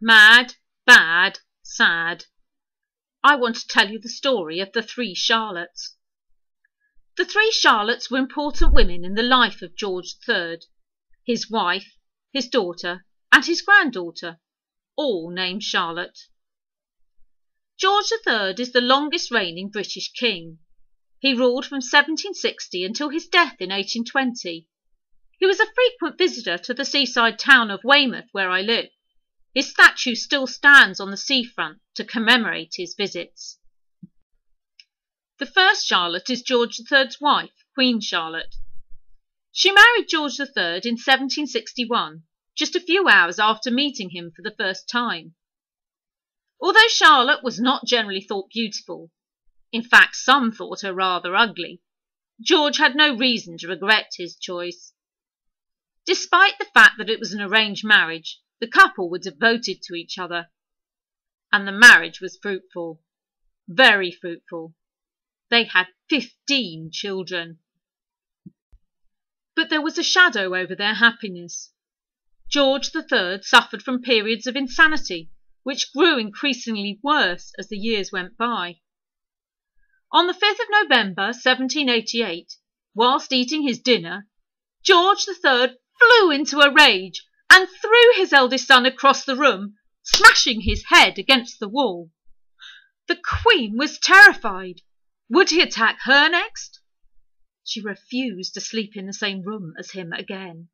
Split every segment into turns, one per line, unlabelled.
Mad, bad, sad. I want to tell you the story of the 3 Charlottes. The 3 Charlottes were important women in the life of George III, his wife, his daughter, and his granddaughter, all named Charlotte. George III is the longest reigning British king. He ruled from 1760 until his death in 1820. He was a frequent visitor to the seaside town of Weymouth, where I live. His statue still stands on the seafront to commemorate his visits. The first Charlotte is George III's wife, Queen Charlotte. She married George III in 1761, just a few hours after meeting him for the first time. Although Charlotte was not generally thought beautiful, in fact some thought her rather ugly, George had no reason to regret his choice. Despite the fact that it was an arranged marriage, the couple were devoted to each other, and the marriage was fruitful, very fruitful. They had 15 children. But there was a shadow over their happiness. George III suffered from periods of insanity, which grew increasingly worse as the years went by. On the 5th of November 1788, whilst eating his dinner, George III flew into a rage and threw his eldest son across the room, smashing his head against the wall. The Queen was terrified. Would he attack her next? She refused to sleep in the same room as him again.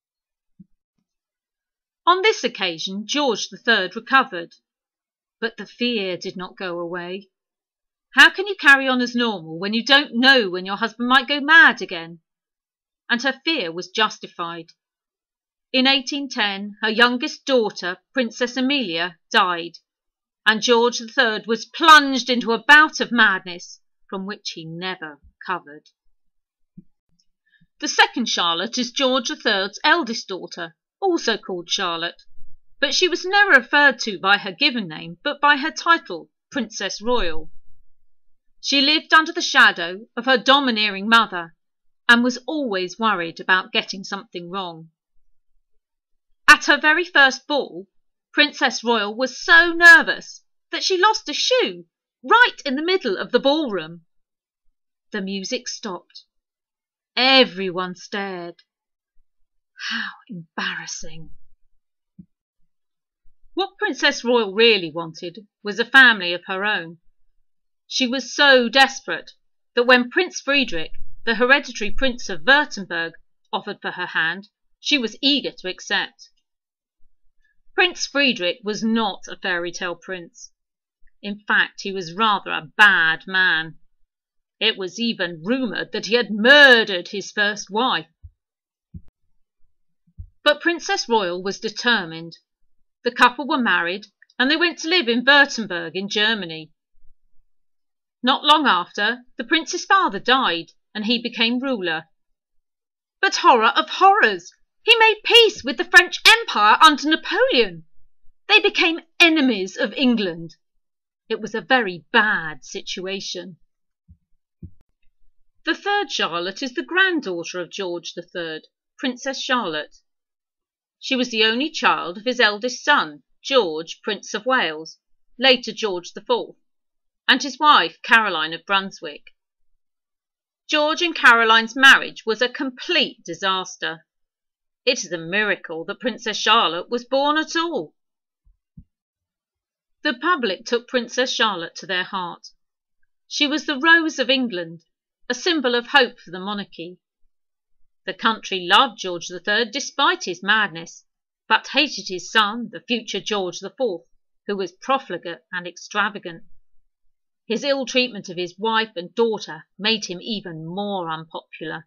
On this occasion, George III recovered, but the fear did not go away. How can you carry on as normal when you don't know when your husband might go mad again? And her fear was justified. In 1810, her youngest daughter, Princess Amelia, died, and George III was plunged into a bout of madness from which he never recovered. The second Charlotte is George III's eldest daughter, also called Charlotte, but she was never referred to by her given name, but by her title, Princess Royal. She lived under the shadow of her domineering mother and was always worried about getting something wrong. At her very first ball, Princess Royal was so nervous that she lost a shoe right in the middle of the ballroom. The music stopped. Everyone stared. How embarrassing. What Princess Royal really wanted was a family of her own. She was so desperate that when Prince Friedrich, the hereditary Prince of Württemberg, offered for her hand, she was eager to accept. Prince Friedrich was not a fairy tale prince. In fact, he was rather a bad man. It was even rumoured that he had murdered his first wife. But Princess Royal was determined. The couple were married, and they went to live in Württemberg in Germany. Not long after, the prince's father died, and he became ruler. But horror of horrors! He made peace with the French Empire under Napoleon. They became enemies of England. It was a very bad situation. The third Charlotte is the granddaughter of George III, Princess Charlotte. She was the only child of his eldest son, George, Prince of Wales, later George IV, and his wife, Caroline of Brunswick. George and Caroline's marriage was a complete disaster. It is a miracle that Princess Charlotte was born at all. The public took Princess Charlotte to their heart. She was the Rose of England, a symbol of hope for the monarchy. The country loved George III despite his madness, but hated his son, the future George IV, who was profligate and extravagant. His ill treatment of his wife and daughter made him even more unpopular.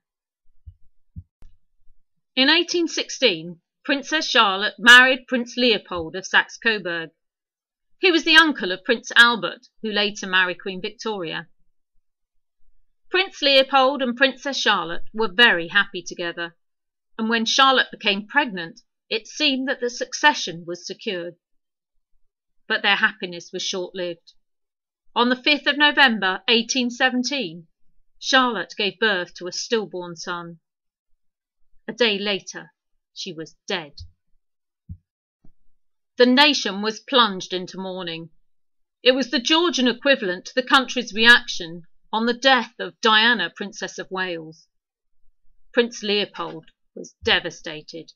In 1816, Princess Charlotte married Prince Leopold of Saxe-Coburg. He was the uncle of Prince Albert, who later married Queen Victoria. Prince Leopold and Princess Charlotte were very happy together, and when Charlotte became pregnant, it seemed that the succession was secured. But their happiness was short-lived. On the 5th of November 1817, Charlotte gave birth to a stillborn son. A day later, she was dead. The nation was plunged into mourning. It was the Georgian equivalent to the country's reaction on the death of Diana, Princess of Wales. Prince Leopold was devastated.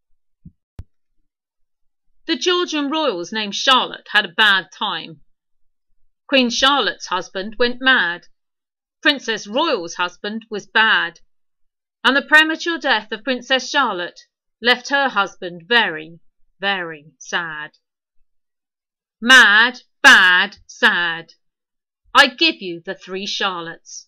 The Georgian royals named Charlotte had a bad time. Queen Charlotte's husband went mad. Princess Royal's husband was bad. And the premature death of Princess Charlotte left her husband very, very sad. Mad, bad, sad. I give you the 3 Charlottes.